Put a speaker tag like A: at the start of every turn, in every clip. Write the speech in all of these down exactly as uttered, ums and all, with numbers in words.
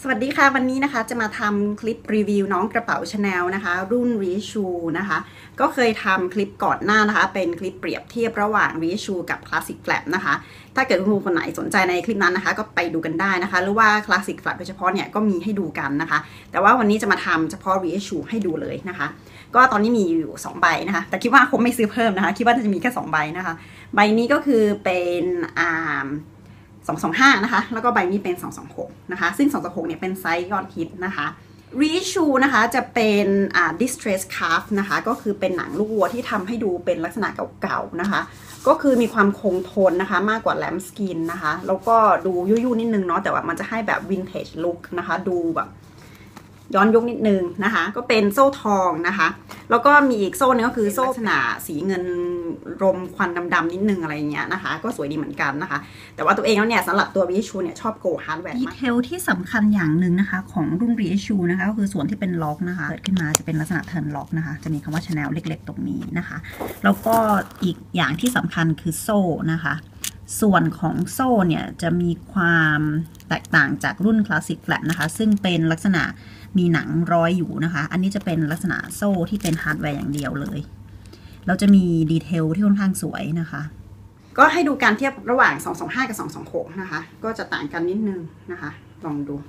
A: สวัสดีค่ะวันนี้นะคะจะมาทำคลิปรีวิวน้องกระเป๋า Chanel นะคะรุ่น Reissue นะคะก็เคยทำคลิปก่อนหน้านะคะเป็นคลิปเปรียบเทียบระหว่าง Reissue กับ Classic Flap นะคะถ้าเกิดคุณคนไหนสนใจในคลิปนั้นนะคะก็ไปดูกันได้นะคะหรือว่า Classic Flap โดยเฉพาะเนี่ยก็มีให้ดูกันนะคะแต่ว่าวันนี้จะมาทำเฉพาะ Reissue ให้ดูเลยนะคะก็ตอนนี้มีอยู่สองใบนะคะแต่คิดว่าคงไม่ซื้อเพิ่มนะคะคิดว่าจะมีแค่สองใบนะคะใบนี้ก็คือเป็นอ่าสองสองห้านะคะแล้วก็ใบนี้เป็นสองสองหกนะคะซึ่งสองสองหกเนี่ยเป็นไซส์ยอดฮิตนะคะ Reissue นะคะจะเป็นอ่า distress calf นะคะก็คือเป็นหนังลูกวัวที่ทำให้ดูเป็นลักษณะเก่าๆนะคะก็คือมีความคงทนนะคะมากกว่า lamb skin นะคะแล้วก็ดูยุ่ยๆนิดนึงเนาะแต่ว่ามันจะให้แบบ vintage look นะคะดูแบบย้อนยุคนิดนึงนะคะก็เป็นโซ่ทองนะคะแล้วก็มีอีกโซ่นึงก็คือโซ่ลักษณะสีเงินรมควันดำๆนิดนึงอะไรเงี้ยนะคะก็สวยดีเหมือนกันนะคะแต่ว่าตัวเองแล้วเนี่ยสำหรับตัว Reissue เนี่ยชอบโกฮาร์ดแวร์มากดีเทลที่สำคัญอย่างหนึ่งนะคะของรุ่น Reissue นะคะก็คือส่วนที่เป็นล็อกนะคะเกิดขึ้นมาจะเป็นลักษณะเทิร์นล็อกนะคะจะมีคำว่า Chanel เล็กๆตรงนี้นะคะแล้วก็อีกอย่างที่สำคัญคือโซ่นะคะส่วนของโซ่เนี่ยจะมีความแตกต่างจากรุ่น Classic Flap นะคะซึ่งเป็นลักษณะมีหนังร้อยอยู่นะคะอันนี้จะเป็นลักษณะโซ่ที่เป็นฮาร์ดแวร์อย่างเดียวเลยเราจะมีดีเทลที่ค่อนข้างสวยนะคะก็ให้ดูการเทียบระหว่างสองสองห้ากับสองสองหกนะคะก็จะต่างกันนิดนึงนะคะลองดู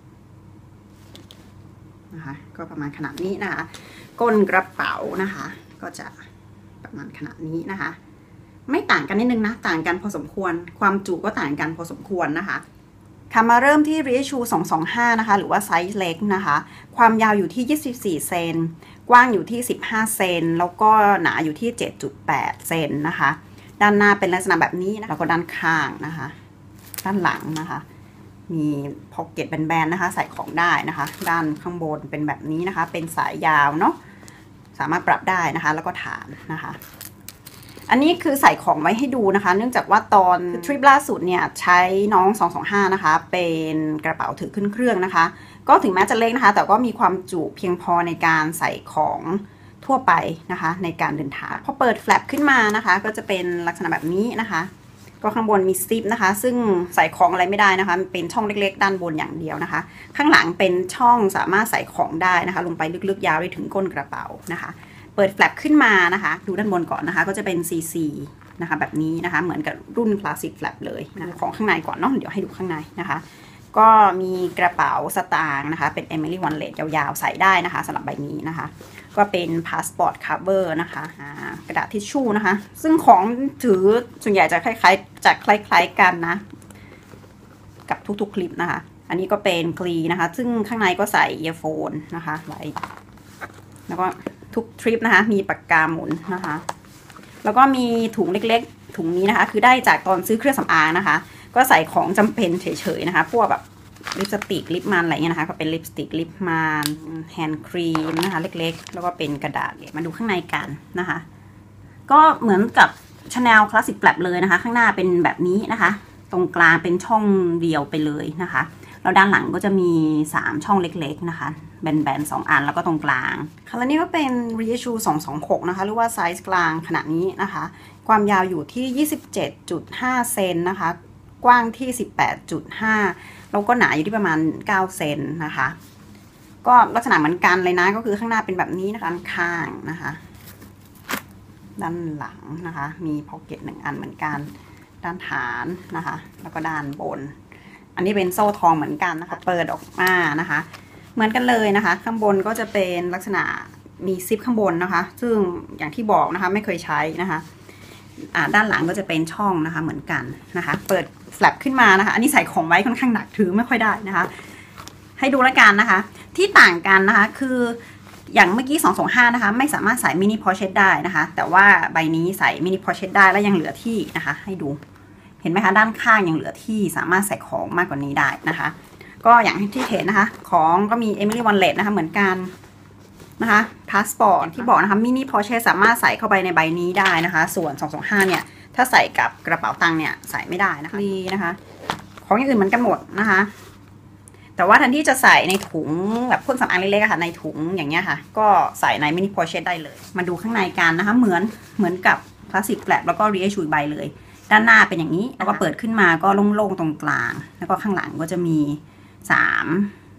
A: นะคะก็ประมาณขนาดนี้นะคะก้นกระเป๋านะคะก็จะประมาณขนาดนี้นะคะไม่ต่างกันนิดนึงนะต่างกันพอสมควรความจุก็ต่างกันพอสมควรนะคะค่ะมาเริ่มที่ Reissue สองสองห้านะคะหรือว่าไซส์เล็กนะคะความยาวอยู่ที่ยี่สิบสี่เซนกว้างอยู่ที่สิบห้าเซนแล้วก็หนาอยู่ที่ เจ็ดจุดแปดเซนนะคะด้านหน้าเป็นลักษณะแบบนี้นะคะแล้วก็ด้านข้างนะคะด้านหลังนะคะมีพ็อกเก็ตแบนๆนะคะใส่ของได้นะคะด้านข้างบนเป็นแบบนี้นะคะเป็นสายยาวเนาะสามารถปรับได้นะคะแล้วก็ฐานนะคะอันนี้คือใส่ของไว้ให้ดูนะคะเนื่องจากว่าตอนทริปล่าสุดเนี่ยใช้น้องสองสองห้านะคะเป็นกระเป๋าถือขึ้นเครื่องนะคะก็ถึงแม้จะเล็กนะคะแต่ก็มีความจุเพียงพอในการใส่ของทั่วไปนะคะในการเดินทางพอเปิดแฟลปขึ้นมานะคะก็จะเป็นลักษณะแบบนี้นะคะก็ข้างบนมีซิปนะคะซึ่งใส่ของอะไรไม่ได้นะคะเป็นช่องเล็กๆด้านบนอย่างเดียวนะคะข้างหลังเป็นช่องสามารถใส่ของได้นะคะลงไปลึกๆยาวได้ถึงก้นกระเป๋านะคะเปิดแฟลปขึ้นมานะคะดูด้านบนก่อนนะคะก็จะเป็น ซี ซี นะคะแบบนี้นะคะเหมือนกับรุ่น Classic Flap เลยนะของข้างในก่อนเนาะเดี๋ยวให้ดูข้างในนะคะก็มีกระเป๋าสตางค์นะคะเป็น Emily Wallet ยาวๆใส่ได้นะคะสำหรับใบนี้นะคะก็เป็น Passport Cover นะคะกระดาษทิชชู่นะคะซึ่งของถือส่วนใหญ่จะคล้ายๆจะคล้ายๆกันนะกับทุกๆคลิปนะคะอันนี้ก็เป็นคลีนะคะซึ่งข้างในก็ใส่เอียร์โฟนนะคะไว้แล้วก็ทุกทริปนะคะมีปากกาหมุนนะคะแล้วก็มีถุงเล็กๆถุงนี้นะคะคือได้จากตอนซื้อเครื่องสำอางนะคะก็ใส่ของจำเป็นเฉยๆนะคะพวกแบบลิปสติกลิปมันอะไรเงี้ยนะคะก็เป็นลิปสติกลิปมันแฮนด์ครีมนะคะเล็กๆแล้วก็เป็นกระดาษมาดูข้างในกันนะคะก็เหมือนกับ Chanel Classic Flap เลยนะคะข้างหน้าเป็นแบบนี้นะคะตรงกลางเป็นช่องเดียวไปเลยนะคะแล้วด้านหลังก็จะมีสามช่องเล็กๆนะคะแบนๆสองอันแล้วก็ตรงกลางค่ะแล้วนี่ก็เป็น Reissue สองสองหกนะคะหรือว่าไซส์กลางขนาดนี้นะคะความยาวอยู่ที่ ยี่สิบเจ็ดจุดห้าเซนนะคะกว้างที่ สิบแปดจุดห้า แล้วก็หนาอยู่ที่ประมาณเก้าเซนนะคะก็ลักษณะเหมือนกันเลยนะก็คือข้างหน้าเป็นแบบนี้นะคะด้านข้างนะคะด้านหลังนะคะมีพ็อกเก็ตหนึ่งอันเหมือนกันด้านฐานนะคะแล้วก็ด้านบนอันนี้เป็นโซ่ทองเหมือนกันนะคะเปิดออกมานะคะเหมือนกันเลยนะคะข้างบนก็จะเป็นลักษณะมีซิปข้างบนนะคะซึ่งอย่างที่บอกนะคะไม่เคยใช้นะคะอ่าด้านหลังก็จะเป็นช่องนะคะเหมือนกันนะคะเปิดแฟลปขึ้นมานะคะอันนี้ใส่ของไว้ค่อนข้างหนักถือไม่ค่อยได้นะคะให้ดูแล้วกันนะคะที่ต่างกันนะคะคืออย่างเมื่อกี้สองสองห้านะคะไม่สามารถใส่มินิพอเชตได้นะคะแต่ว่าใบนี้ใส่มินิพอเชตได้แล้วยังเหลือที่นะคะให้ดูเห็นไหมคะด้านข้างยังเหลือที่สามารถใส่ของมากกว่านี้ได้นะคะก็อย่างที่เห็นนะคะของก็มี Emily Wallet นะคะเหมือนกันนะคะพาสปอร์ตที่บอกนะคะมินิพอเชตสามารถใส่เข้าไปในใบนี้ได้นะคะส่วนสองสองห้าเนี่ยถ้าใส่กับกระเป๋าตังค์เนี่ยใส่ไม่ได้นะคะดีนะคะของอย่างอื่นเหมือนกันหมดนะคะแต่ว่าทันที่จะใส่ในถุงแบบเครื่องสำอางเล็กๆค่ะในถุงอย่างเงี้ยค่ะก็ใส่ในมินิพอเชตได้เลยมาดูข้างในกันนะคะเหมือนเหมือนกับ Classic Flap แล้วก็ Reissue ใบเลยด้านหน้าเป็นอย่างนี้แล้วก็เปิดขึ้นมาก็โล่งๆตรงกลางแล้วก็ข้างหลังก็จะมีสาม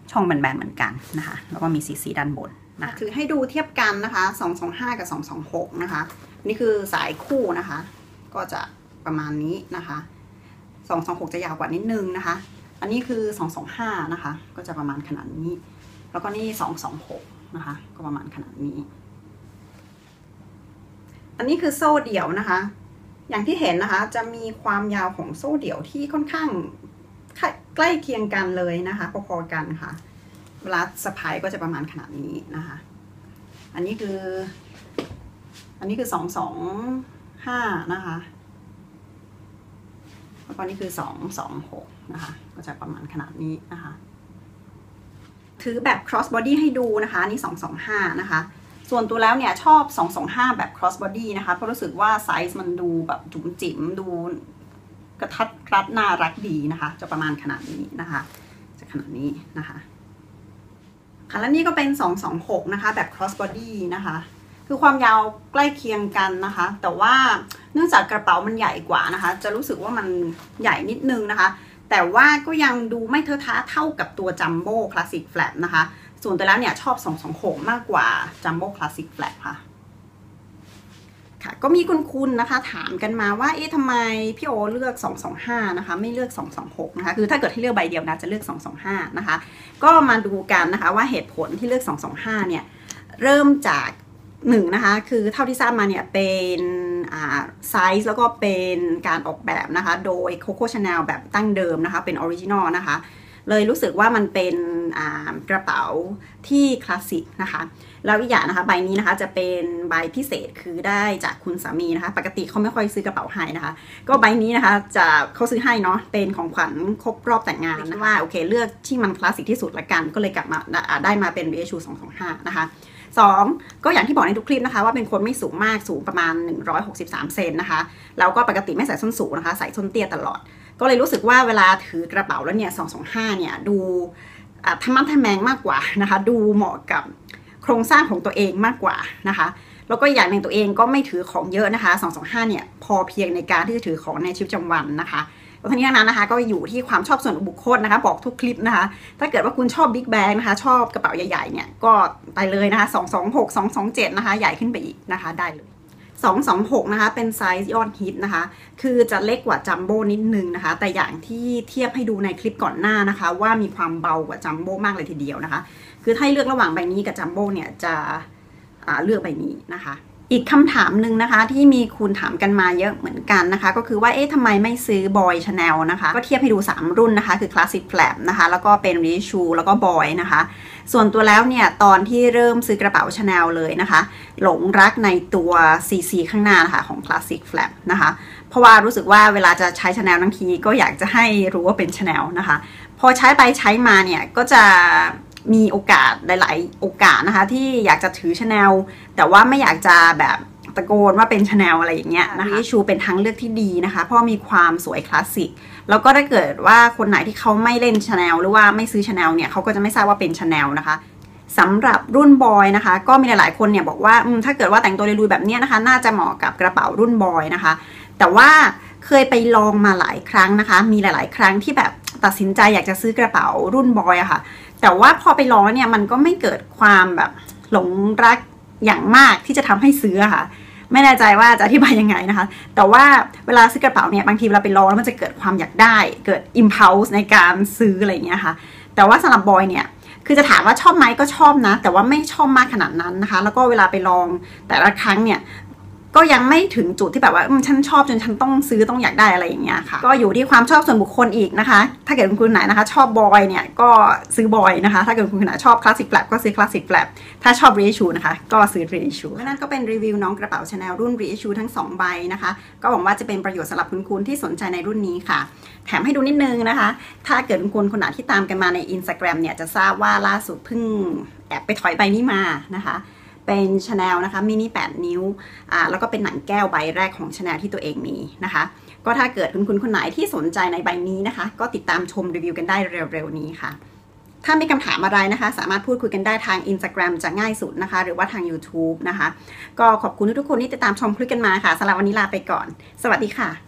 A: ช่องแบนๆเหมือนกันนะคะแล้วก็มีซีซีด้านบนนะถือให้ดูเทียบกันนะคะสองสองห้ากับสองสองหกนะคะนี่คือสายคู่นะคะก็จะประมาณนี้นะคะสองสองหกจะยาวกว่านิดนึงนะคะอันนี้คือสองสองห้านะคะก็จะประมาณขนาดนี้แล้วก็นี่สองสองหกนะคะก็ประมาณขนาดนี้อันนี้คือโซ่เดี่ยวนะคะอย่างที่เห็นนะคะจะมีความยาวของโซ่เดี่ยวที่ค่อนข้างใกล้เคียงกันเลยนะคะพอๆกันค่ะเวลาสะพายก็จะประมาณขนาดนี้นะคะอันนี้คืออันนี้คือสองสองห้านะคะแล้วก็นี่คือสองสองหกนะคะก็จะประมาณขนาดนี้นะคะถือแบบ cross body ให้ดูนะคะนี่สองสองห้านะคะส่วนตัวแล้วเนี่ยชอบสองสองห้าแบบ cross body นะคะเพราะรู้สึกว่าไซส์มันดูแบบจุ๋มจิ๋มดูกระทัดรัดน่ารักดีนะคะจะประมาณขนาดนี้นะคะจะขนาดนี้นะคะค่ะและนี่ก็เป็นสองสองหกนะคะแบบ cross body นะคะคือความยาวใกล้เคียงกันนะคะแต่ว่าเนื่องจากกระเป๋ามันใหญ่กว่านะคะจะรู้สึกว่ามันใหญ่นิดนึงนะคะแต่ว่าก็ยังดูไม่เทอะทะเท่ากับตัวจัมโบ้คลาสสิกแฟลปนะคะส่วนตัวแล้วเนี่ยชอบสองสองหกมากกว่าจัมโบ้คลาสสิกแฟลปค่ะค่ะก็มีคุณคุณนะคะถามกันมาว่าเอ๊ะทำไมพี่โอเลือกสองสองห้านะคะไม่เลือกสองสองหกนะคะคือถ้าเกิดให้เลือกใบเดียวนะจะเลือกสองสองห้านะคะก็มาดูกันนะคะว่าเหตุผลที่เลือกสองสองห้าเนี่ยเริ่มจากหนึ่งนะคะคือเท่าที่ทราบมาเนี่ยเป็นไซส์แล้วก็เป็นการออกแบบนะคะโดย Coco Chanel แบบตั้งเดิมนะคะเป็นออริจินอลนะคะเลยรู้สึกว่ามันเป็นกระเป๋าที่คลาสสิกนะคะแล้วอีกอย่างนะคะใบนี้นะคะจะเป็นใบพิเศษคือได้จากคุณสามีนะคะปกติเขาไม่ค่อยซื้อกระเป๋าให้นะคะก็ใบนี้นะคะจะเขาซื้อให้เนาะเป็นของขวัญครบรอบแต่งงานนะว่าโอเคเลือกที่มันคลาสสิกที่สุดละกันก็เลยกลับมาได้มาเป็น รี เอช ยู สองสองห้านะคะสองก็อย่างที่บอกในทุกคลิปนะคะว่าเป็นคนไม่สูงมากสูงประมาณหนึ่งร้อยหกสิบสามเซนนะคะแล้วก็ปกติไม่ใส่ส้นสูงนะคะใส่ส้นเตี้ยตลอดก็เลยรู้สึกว่าเวลาถือกระเป๋าแล้วเนี่ยสองสองห้าเนี่ยดูทะมัดทะแมงมากกว่านะคะดูเหมาะกับโครงสร้างของตัวเองมากกว่านะคะแล้วก็อย่างหนึ่งตัวเองก็ไม่ถือของเยอะนะคะสองสองห้าเนี่ยพอเพียงในการที่จะถือของในชีวิตประจำวันนะคะแล้วทั้งนี้ทั้งนั้นนะคะก็อยู่ที่ความชอบส่วนบุคคลนะคะบอกทุกคลิปนะคะถ้าเกิดว่าคุณชอบบิ๊กแบงนะคะชอบกระเป๋าใหญ่ๆเนี่ยก็ไปเลยนะคะสองสองหก สองสองเจ็ดนะคะใหญ่ขึ้นไปอีกนะคะได้เลยสองสองหกนะคะเป็นไซส์ยอดฮิตนะคะคือจะเล็กกว่าจัมโบ้นิดนึงนะคะแต่อย่างที่เทียบให้ดูในคลิปก่อนหน้านะคะว่ามีความเบากว่าจัมโบ้มากเลยทีเดียวนะคะคือถ้าเลือกระหว่างใบนี้กับจัมโบ้เนี่ยจะเลือกใบนี้นะคะอีกคำถามหนึ่งนะคะที่มีคุณถามกันมาเยอะเหมือนกันนะคะก็คือว่าเอ๊ะทำไมไม่ซื้อบอยชาแนลนะคะก็เทียบให้ดูสามรุ่นนะคะคือคลาสสิกแฟลปนะคะแล้วก็เป็นรีชูแล้วก็บอยนะคะส่วนตัวแล้วเนี่ยตอนที่เริ่มซื้อกระเป๋าชาแนลเลยนะคะหลงรักในตัว ซี ซี ข้างหน้านะคะของคลาสสิกแฟลปนะคะเพราะว่ารู้สึกว่าเวลาจะใช้ชาแนลทั้งทีก็อยากจะให้รู้ว่าเป็นชาแนลนะคะพอใช้ไปใช้มาเนี่ยก็จะมีโอกาสหลายๆโอกาสนะคะที่อยากจะถือชาแนลแต่ว่าไม่อยากจะแบบตะโกนว่าเป็นชาแนลอะไรอย่างเงี้ยนะคะชูเป็นทางเลือกที่ดีนะคะเพราะมีความสวยคลาสสิกแล้วก็ถ้าเกิดว่าคนไหนที่เขาไม่เล่นชาแนลหรือว่าไม่ซื้อชาแนลเนี่ยเขาก็จะไม่ทราบว่าเป็นชาแนลนะคะสำหรับรุ่นบอยนะคะก็มีหลายๆคนเนี่ยบอกว่าถ้าเกิดว่าแต่งตัวลุยๆแบบนี้นะคะน่าจะเหมาะกับกระเป๋ารุ่นบอยนะคะแต่ว่าเคยไปลองมาหลายครั้งนะคะมีหลายๆครั้งที่แบบตัดสินใจอยากจะซื้อกระเป๋ารุ่นบอยอะค่ะแต่ว่าพอไปลองเนี่ยมันก็ไม่เกิดความแบบหลงรักอย่างมากที่จะทำให้ซื้อค่ะไม่แน่ใจว่าจะอธิบายยังไงนะคะแต่ว่าเวลาซื้อกระเป๋าเนี่ยบางทีเวลาไปลองแล้วมันจะเกิดความอยากได้เกิด impulse ในการซื้ออะไรอย่างเงี้ยค่ะแต่ว่าสำหรับบอยเนี่ยคือจะถามว่าชอบไหมก็ชอบนะแต่ว่าไม่ชอบมากขนาดนั้นนะคะแล้วก็เวลาไปลองแต่ละครั้งเนี่ยก็ยังไม่ถึงจุดที่แบบว่าฉันชอบจนฉันต้องซื้อต้องอยากได้อะไรอย่างเงี้ยค่ะก็อยู่ที่ความชอบส่วนบุคคลอีกนะคะถ้าเกิดคุณไหนนะคะชอบบอยเนี่ยก็ซื้อบอยนะคะถ้าเกิดคุณไหนชอบคลาสสิกแฟลปก็ซื้อคลาสสิกแฟลปถ้าชอบรีชูนะคะก็ซื้อรีชูนั่นก็เป็นรีวิวน้องกระเป๋าชาแนลรุ่นรีชูทั้งสองใบนะคะก็หวังว่าจะเป็นประโยชน์สำหรับคุณคุณที่สนใจในรุ่นนี้ค่ะแถมให้ดูนิดนึงนะคะถ้าเกิดคุณคนไหนที่ตามกันมาใน Instagram เนี่ยจะทราบว่าล่าสุดเพิ่งแอบไปถอยใบนี้มานะคะเป็นชาแนลนะคะมินิแปดนิ้วอ่าแล้วก็เป็นหนังแก้วใบแรกของชาแนลที่ตัวเองมีนะคะก็ถ้าเกิดคุณคุณคนไหนที่สนใจในใบนี้นะคะก็ติดตามชมรีวิวกันได้เร็วๆนี้ค่ะถ้ามีคำถามอะไรนะคะสามารถพูดคุยกันได้ทาง Instagram จะง่ายสุดนะคะหรือว่าทาง YouTube นะคะก็ขอบคุณทุกคนที่ติดตามชมคลิปกันมาค่ะสำหรับวันนี้ลาไปก่อนสวัสดีค่ะ